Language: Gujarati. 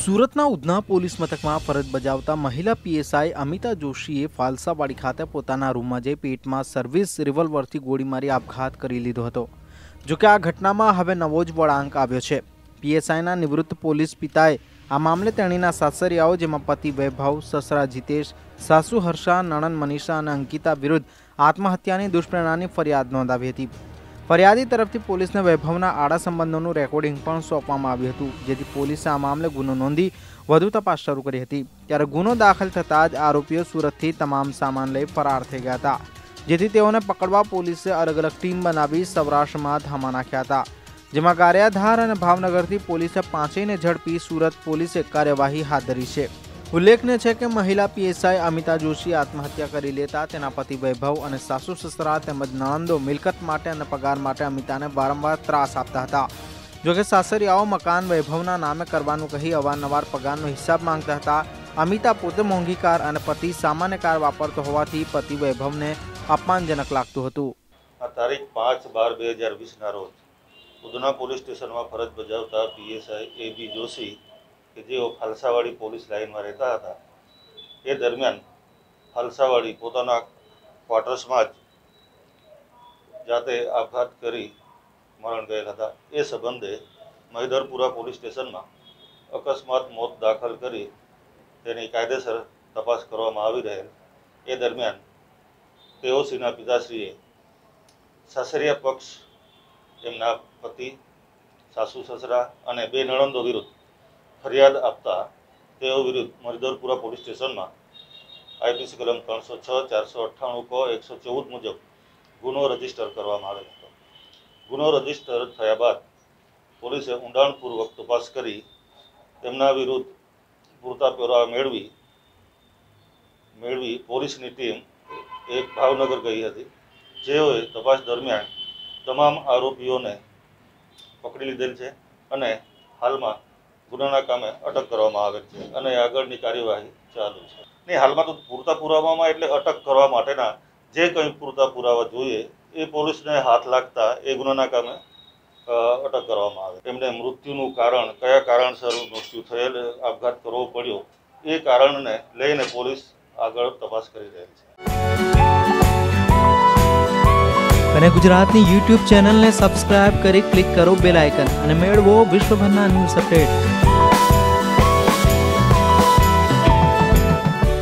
સુરતના ઉધના પોલીસ મથકમાં ફરજ બજાવતા મહિલા પીએસઆઈ અમિતા જોશીએ ફાલસાવાડી ખાતે પોતાના રૂમમાં જઈ પેટમાં સર્વિસ રિવોલ્વરથી ગોળી મારી આપઘાત કરી લીધો હતો। જોકે આ ઘટનામાં હવે નવો જ વળાંક આવ્યો છે। પીએસઆઈના નિવૃત્ત પોલીસ પિતાએ આ મામલે તેણીના સાસરિયાઓ જેમાં પતિ વૈભવ, સસરા જીતેશ, સાસુ હર્ષા, નણંદ મનીષા અને અંકિતા વિરુદ્ધ આત્મહત્યાની દુષ્પ્રેરણાની ફરિયાદ નોંધાવી હતી। ફરિયાદી તરફથી પોલીસને વૈભવના આડા સંબંધોનું રેકોર્ડિંગ પણ સોંપવામાં આવ્યું હતું, જેથી પોલીસે આ મામલે ગુનો નોંધી વધુ તપાસ શરૂ કરી હતી। ત્યારે ગુનો દાખલ થતાં જ આરોપીઓ સુરતથી તમામ સામાન લઈ ફરાર થઈ ગયા હતા, જેથી તેઓને પકડવા પોલીસે અલગ અલગ ટીમ બનાવી સૌરાષ્ટ્રમાં ધામા નાખ્યા હતા, જેમાં ગારિયાધાર અને ભાવનગરથી પોલીસે પાંચેયને ઝડપી સુરત પોલીસે કાર્યવાહી હાથ ધરી છે। ઉલ્લેખનીય છે કે મહિલા પીએસઆઈ અમિતા જોશી આત્મહત્યા કરી લેતા તેના પતિ વૈભવ અને સાસુ સસરા તેમજ નણંદો મિલકત માટે અને પગાર માટે અમિતાને વારંવાર ત્રાસ આપતા હતા। જોકે સાસરિયાઓ મકાન વૈભવના નામે કરવાનું કહી અવારનવાર પગારનો હિસાબ માંગતા હતા। અમિતા પોતે મોંઘી કાર અને પતિ સામાન્ય કાર વાપરતો હોવાથી પતિ વૈભવને અપમાનજનક લાગતું હતું। તારીખ 5/12/2020 ના રોજ ઉધના પોલીસ સ્ટેશનમાં ફરજ બજાવતા પીએસઆઈ એબી જોશી કે જેઓ ફાલસાવાડી પોલીસ લાઇનમાં રહેતા હતા, એ દરમિયાન ફાલસાવાડી પોતાના ક્વાર્ટર્સમાં જ જાતે આપઘાત કરી મરણ ગયેલ હતા। એ સંબંધે મહિધરપુરા પોલીસ સ્ટેશનમાં અકસ્માત મોત દાખલ કરી તેની કાયદેસર તપાસ કરવામાં આવી રહેલ। એ દરમિયાન તેઓશ્રીના પિતાશ્રીએ સાસરિયા પક્ષ એમના પતિ, સાસુ સસરા અને બે નણંદો વિરુદ્ધ ફરિયાદ આપતા તેઓ વિરુદ્ધ મહિધરપુરા પોલીસ સ્ટેશનમાં આઈપીસી કલમ 306, 498 કો 114 મુજબ ગુનો રજીસ્ટર કરવામાં આવેલ હતો। ગુનો રજીસ્ટર થયા બાદ પોલીસે ઊંડાણપૂર્વક તપાસ કરી તેમના વિરુદ્ધ પૂરતા પુરાવા મેળવી પોલીસની ટીમ એક ભાવનગર ગઈ હતી, જેઓએ તપાસ દરમિયાન તમામ આરોપીઓને પકડી લીધેલ છે અને હાલમાં ગુનાના કામે અટક કરવામાં આવેલ છે અને આગળની કાર્યવાહી ચાલુ છે। નહીં, હાલમાં તો પૂરતા પુરાવામાં એટલે અટક કરવા માટેના જે કંઈ પૂરતા પુરાવા જોઈએ એ પોલીસને હાથ લાગતા એ ગુનાના કામે અટક કરવામાં આવે। એમને મૃત્યુનું કારણ, કયા કારણસર મૃત્યુ થયેલ, આપઘાત કરવો પડ્યો, એ કારણને લઈને પોલીસ આગળ તપાસ કરી રહી છે। અને ગુજરાતની YouTube ચેનલને સબસ્ક્રાઇબ કરી ક્લિક કરો બેલ આઇકન અને મેળવો વિશ્વભરના ન્યૂઝ અપડેટ।